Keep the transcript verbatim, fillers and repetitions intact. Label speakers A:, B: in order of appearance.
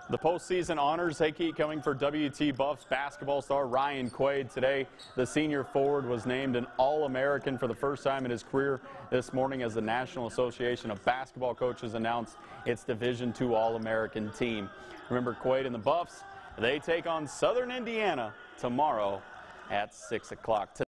A: The postseason honors, they keep coming for W T Buffs basketball star Ryan Quaid. Today, the senior forward was named an All-American for the first time in his career this morning as the National Association of Basketball Coaches announced its Division two All-American team. Remember, Quaid and the Buffs, they take on Southern Indiana tomorrow at six o'clock.